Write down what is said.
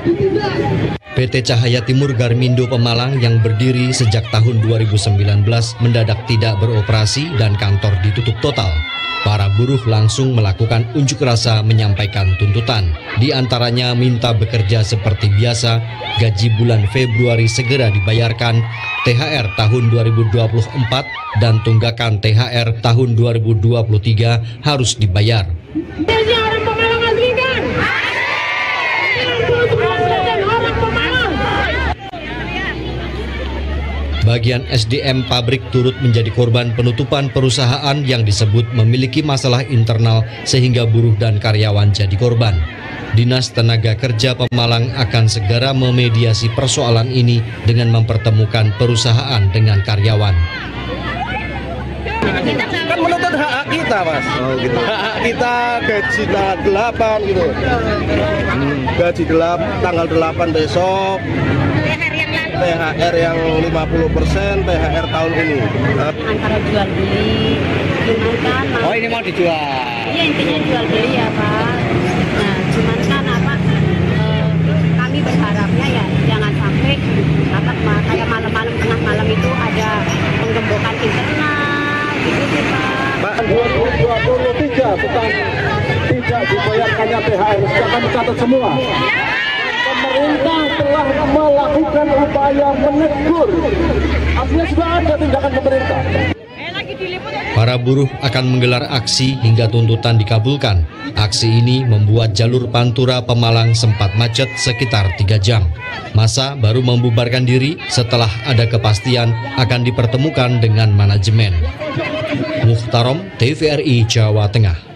PT Cahaya Timur Garmindo Pemalang yang berdiri sejak tahun 2019 mendadak tidak beroperasi dan kantor ditutup total. Para buruh langsung melakukan unjuk rasa menyampaikan tuntutan. Di antaranya minta bekerja seperti biasa, gaji bulan Februari segera dibayarkan, THR tahun 2024 dan tunggakan THR tahun 2023 harus dibayar. Bagian SDM pabrik turut menjadi korban penutupan perusahaan yang disebut memiliki masalah internal sehingga buruh dan karyawan jadi korban. Dinas Tenaga Kerja Pemalang akan segera memediasi persoalan ini dengan mempertemukan perusahaan dengan karyawan. Kan menuntut hak kita, Mas. Oh, gitu. Hak kita gaji tanggal 8 gitu. Gaji tanggal 8 besok. THR yang 50%, THR tahun ini. Antara jual beli, cuman kan oh ini mau dijual? Iya, intinya jual beli ya Pak. Nah cuman kan kami berharapnya ya jangan sampai kayak malam-malam tengah malam itu ada penggembokan internal gitu sih Pak. 2023 tentang tidak dibayarkannya THR sudah kami catat semua. Pemerintah telah melakukan upaya menegur. Artinya sudah ada tindakan pemerintah. Para buruh akan menggelar aksi hingga tuntutan dikabulkan. Aksi ini membuat jalur Pantura Pemalang sempat macet sekitar 3 jam. Massa baru membubarkan diri setelah ada kepastian akan dipertemukan dengan manajemen. Mukhtarom, TVRI Jawa Tengah.